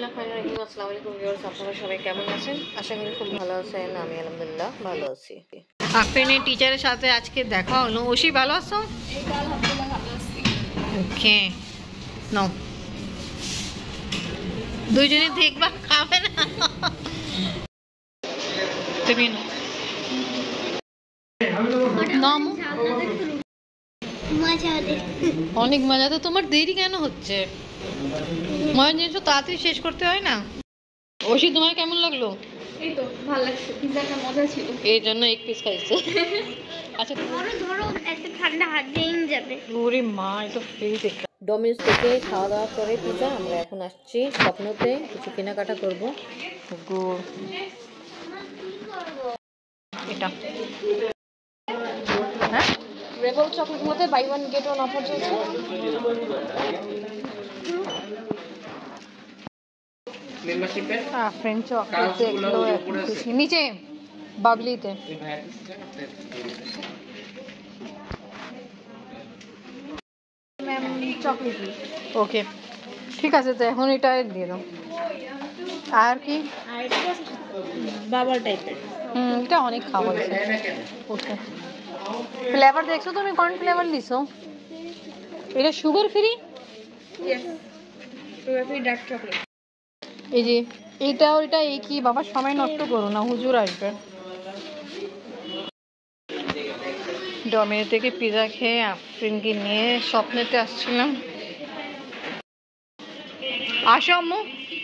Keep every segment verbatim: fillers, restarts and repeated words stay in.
বিসমিল্লাহিররহমানিররহিম। আসসালামু আলাইকুম ভিউয়ার্স, আপনারা সবাই কেমন আছেন? আশা করি খুব ভালো আছেন। আমি আলহামদুলিল্লাহ ভালো আছি। আফরিনের টিচারের সাথে আজকে দেখা হলো। ওশি ভালো আছো? এই তো আলহামদুলিল্লাহ ভালো আছি। ওকে নাও, দুইজনে দেখবা, খাবে না তুমি নাও। অনেক মজা। তো তোমার দেরি কেন হচ্ছে? মজার জিনিস তো তাড়াতাড়ি শেষ করতে হয় না? ওশি তোমার কেমন লাগলো? এই তো ভালো লাগছে, পিজ্জাটা মজা ছিল, এই জন্য এক পিস খাইছো। আচ্ছা ধরো ধরো এত ঠান্ডা হাত দিয়ে যাবে। ওরে মা, এটা ফ্রিজ। ডোমিনোস থেকে খাওয়া দাওয়া করে পিজা আমরা এখন আসছি স্বপ্নতে কিছু কেনাকাটা করবো। এটা হ্যাঁ, রেবল চকলেট মধ্যে buy one get one offer চলছে। মেম্বারশিপে হ্যাঁ, ফ্রেঞ্চ চকলেট দেখলো এখন খুশি। নিচে বাবলিতে ম্যাম চকলেট। ওকে ঠিক আছে, তো এখন এটা দিয়ে দাও। আর কি বাবার টাইপের। হুম, এটা অনেক খাওয়া আছে। ওকে, ফ্লেভার দেখছো তুমি? কোন ফ্লেভার নিছো? এটা sugar free? Yes, sugar free dark chocolate. এই যে এটা ওইটা এই কি বাবা, সময় নষ্ট করো না, হুজুর আসবে। ডমিনো থেকে পিজা খেয়ে আফরিনকে নিয়ে স্বপ্নেতে আসছিলাম। আসো আম্মু।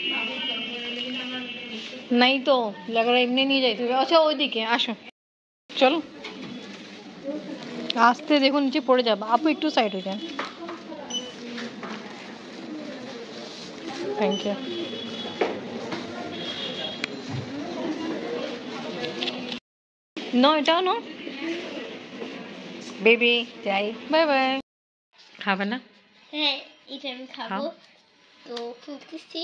নাই তো লাগারা এমনি নিয়ে যাইতে হবে। আচ্ছা ওইদিকে আসো, চলো। আসতে দেখুন নিচে পড়ে যাবো। আপু একটু সাইড হয়ে যান। Thank you. নো, এটাও নো বেবি। যাই, বাই বাই। খাবে না? হ্যাঁ, এটা আমি খাবো। তো খুলতেছি।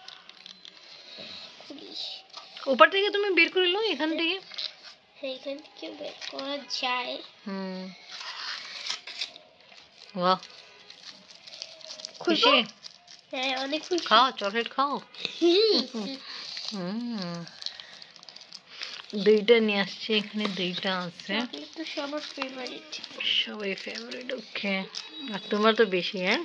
উপর থেকে তুমি বের করে লো, এখান থেকে। হ্যাঁ, এখান থেকে বের করা যায়। হুম, বাহ খুশি। হ্যাঁ, অনেক খুশি। খাও, চকলেট খাও। হুম, দুইটা নিয়ে আসছি, এখানে দুইটা আছে। চকলেট তো সবার ফেভারিট। সবাই ফেভারিট। ওকে, আর তোমার তো বেশি। হ্যাঁ,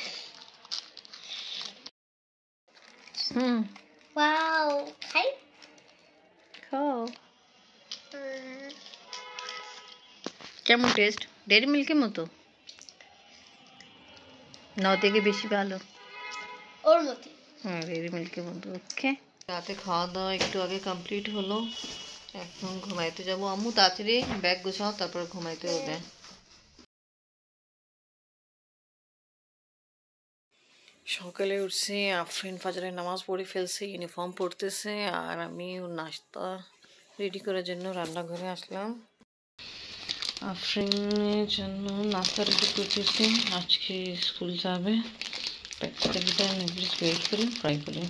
হুম, ওয়াও, খাই। খাও। কেমন টেস্ট? ডেয়ারি মিল্কের মতো? নাও থেকে বেশি ভালো। ওর মতো। হ্যাঁ, ডেয়ারি মিল্কের মতো। ওকে, রাতে খাওয়া দাওয়া একটু আগে কমপ্লিট হলো। এখন ঘুমাইতে যাবো। আম্মু তাড়াতাড়ি ব্যাগ গোছাও, তারপর ঘুমাইতে হবে। সকালে উঠছি, আফরিন ফাজরের নামাজ পড়ে ফেলছে, ইউনিফর্ম পরতেছে, আর আমি নাস্তা রেডি করার জন্য রান্নাঘরে আসলাম। আফরিনের জন্য নাস্তা রেডি করতেছি, আজকে স্কুল যাবে। প্র্যাকটিক্যালটা নির্দিষ্ট ওয়েট করি, ফ্রাই করি।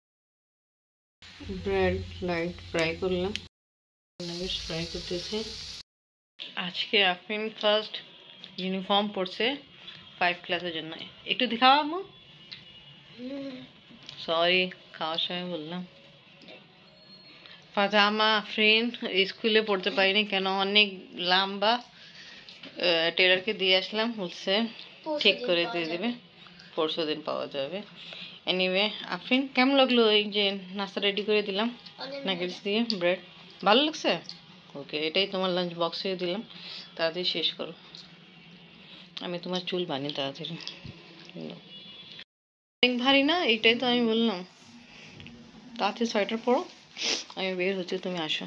ব্রেড লাইট ফ্রাই করলাম, নাগেটস ফ্রাই করতেছি। আজকে আফরিন ফার্স্ট ইউনিফর্ম পরছে ফাইভ ক্লাসের জন্য। একটু দেখাও আম্মু। সরি, খাওয়ার সময় বললাম। পাজামা আফরিন স্কুলে পড়তে পারিনি কেন, অনেক লম্বা। টেলারকে দিয়ে আসলাম, বলছে ঠিক করে দিয়ে দেবে, পরশু দিন পাওয়া যাবে। এনিওয়ে আফরিন, কেমন লাগলো এই যে নাস্তা রেডি করে দিলাম নাগেটস দিয়ে ব্রেড? ভালো লাগছে? ওকে, এটাই তোমার লাঞ্চ বক্সে দিলাম, তাড়াতাড়ি শেষ করো। আমি তোমার চুল বানিয়ে তাড়াতাড়ি। অনেক ভারী না, এইটাই তো আমি বললাম। তাড়াতাড়ি সোয়েটার পরো, আমি বের হচ্ছি, তুমি আসো।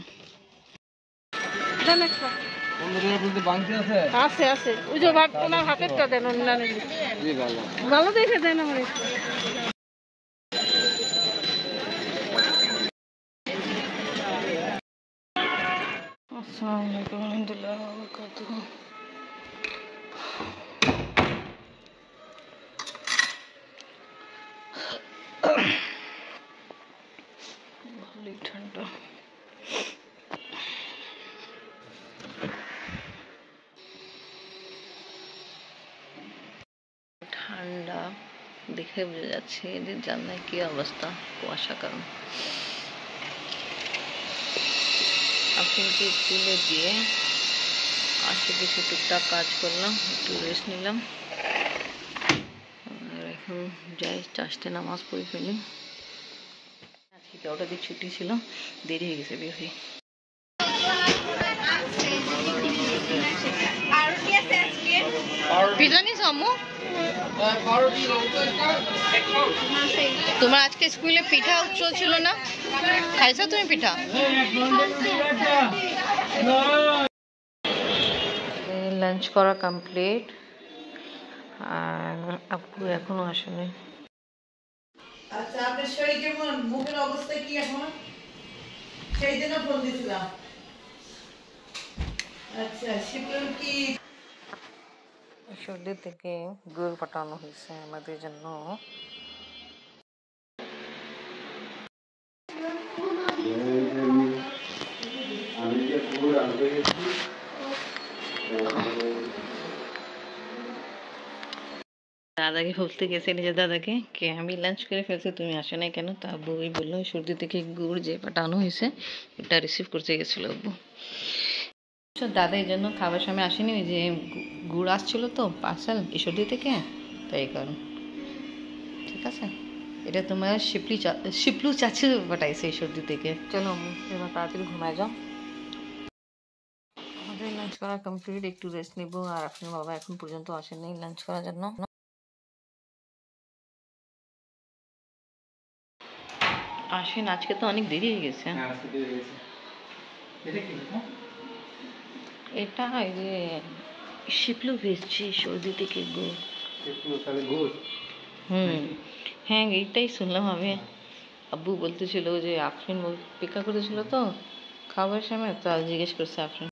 আছে আছে, ওই যে ওনার হাতেরটা দেন, ভালো দেখে দেন আমার। আসসালামু আলাইকুম রহমতুল্লাহ বারাকাতুহু। ভালোই ঠান্ডা। ঠান্ডা দেখে বোঝা যাচ্ছে যে জানলায় কি অবস্থা, কুয়াশা কারণ। আফরিনকে স্কুলে দিয়ে আসে কিছু টুকটাক কাজ করলাম, একটু রেস্ট নিলাম, আর এখন যাই চাষতে নামাজ পড়ে ফেলি। আজকে কেউটা দিয়ে ছুটি ছিল, দেরি হয়ে গেছে বেশি। পিঠা নিস আম্মু? তোমার আজকে স্কুলে পিঠা উৎসব ছিল না, খাইছো তুমি পিঠা? লাঞ্চ করা কমপ্লিট, আর আপু এখনো আসেনি। আচ্ছা, আপনার শরীর কেমন, মুখের অবস্থা কি এখন? সেই জন্য ফোন দিছিলাম। আচ্ছা, শিবলুর কি সর্দি থেকে গুড় পাঠানো হয়েছে আমাদের জন্য। দাদাকে বলতে গেছে নিজের দাদাকে কে আমি লাঞ্চ করে ফেলছি, তুমি আসো নাই কেন? তা আব্বু ওই বললো সর্দি থেকে গুড় যে পাঠানো হয়েছে ওটা রিসিভ করতে গেছিলো আব্বু। দাদা এই জন্য খাবার সময় আসেনি, ওই যে গুড় আসছিল তো পার্সেল ঈশ্বরদী থেকে, তাই কারণ। ঠিক আছে, এটা তোমার শিপলি শিপলু চাচি পাঠাইছে ঈশ্বরদী থেকে। চলো এবার তাড়াতাড়ি ঘুমায় যাও। আমাদের লাঞ্চ করা কমপ্লিট, একটু রেস্ট নিব। আর আপনার বাবা এখন পর্যন্ত আসেনি লাঞ্চ করার জন্য। আসেন, আজকে তো অনেক দেরি হয়ে গেছে। এটা এই যে শিপলু ভেজছি সর্দি থেকে গুড়। হুম, হ্যাঁ এইটাই শুনলাম আমি। আব্বু বলতেছিল যে আফরিন অপেক্ষা করেছিল তো খাবার সময়, তো জিজ্ঞেস করছে আফরিন।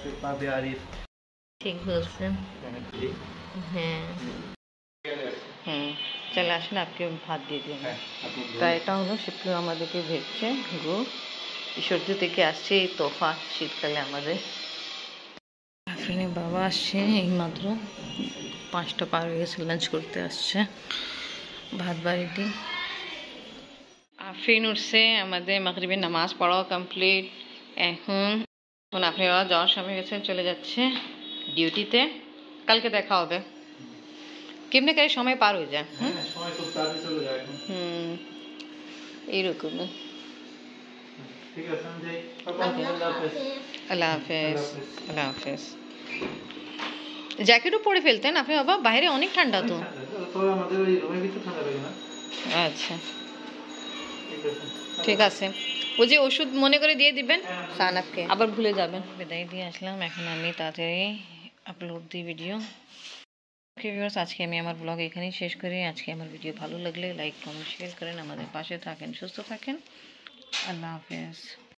ঠিক বলছেন। হ্যাঁ হুম, চলে আসেন, আপনি ভাত দিয়ে দিন। তা এটা হলো শিপলু আমাদেরকে ভেজছে গুড়, সর্দি থেকে আসছে এই তোফা শীতকালে আমাদের। আফরিনের বাবা আসছে এই মাত্র, পাঁচটা পার হয়ে গেছে, লাঞ্চ করতে আসছে ভাত বাড়িটি। আফরিন উঠছে, আমাদের মাগরিবের নামাজ পড়াও কমপ্লিট। এখন এখন আপনারা যাওয়ার সময় গেছে, চলে যাচ্ছে ডিউটিতে। কালকে দেখা হবে। কেমনে করে সময় পার হয়ে যায়। হুম, এইরকমই। আল্লাহ হাফেজ। আল্লাহ হাফেজ। জ্যাকেটও পরে ফেলতেন আপনি বাবা, বাইরে অনেক ঠান্ডা তো। আচ্ছা ঠিক আছে, ওই যে ওষুধ মনে করে দিয়ে দিবেন সানাপকে, আবার ভুলে যাবেন। বিদায় দিয়ে আসলাম, এখন আমি তাড়াতাড়ি আপলোড দিই ভিডিও। ওকে ভিউয়ার্স, আজকে আমি আমার ব্লগ এখানেই শেষ করি। আজকে আমার ভিডিও ভালো লাগলে লাইক কমেন্ট শেয়ার করেন, আমাদের পাশে থাকেন, সুস্থ থাকেন। আল্লাহ হাফেজ।